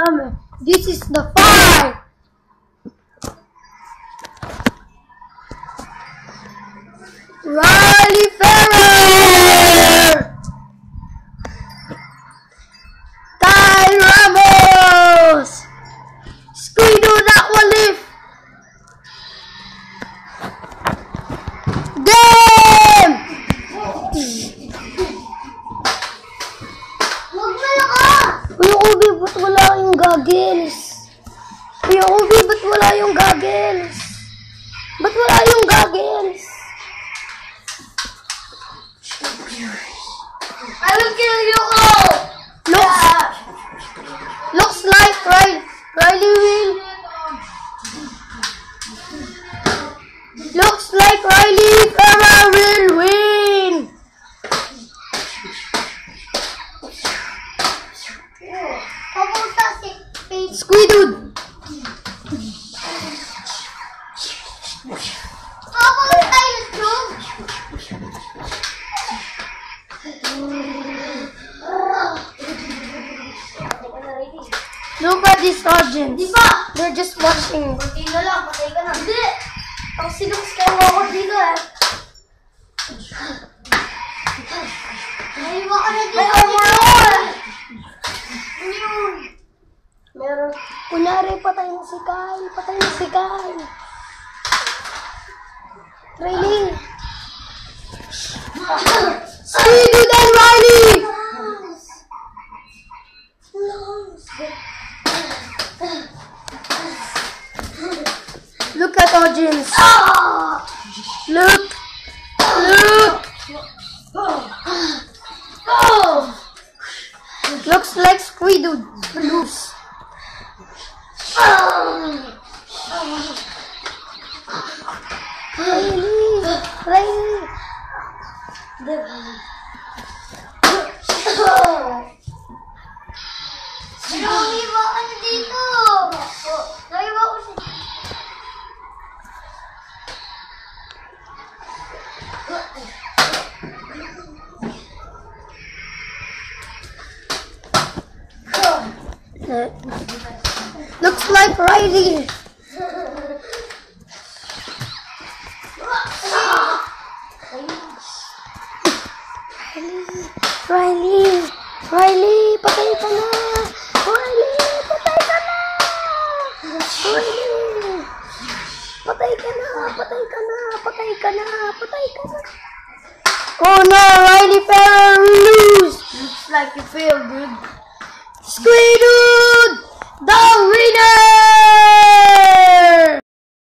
This is the fight. Riley Ferrer. Ty Ramos. Squido that one lift. Game! Kuya Ubi, ba't wala yung goggles? Kuya Ubi, ba't wala yung goggles? Ba't wala yung goggles? I will kill you all! Looks like Riley will. Looks like Riley Ferrer will win. Papunta si Pete. Squidud. Papunta YouTube. Look at this audience. Diba? They're just watching. Hindi na lang, patay ka na. Hindi! Ang sinong Skywalker dito eh. Naiwa ka na dito. May armor! Ano yun? Meron. Kunyari, patay na si Kyle. Patay na si Kyle. Riley. Squidud and Riley! Look at audience. Look. Looks like Squidud lose. Riley. Naiwa ka na dito. Naiwa ko siya. Looks like Riley. Riley, patay ka na. Riley, patay ka na. Riley, patay ka na. Patay ka na. Patay ka na. Patay ka na. Oh no, Riley Ferrer lose. Looks like you failed, dude. Squidud!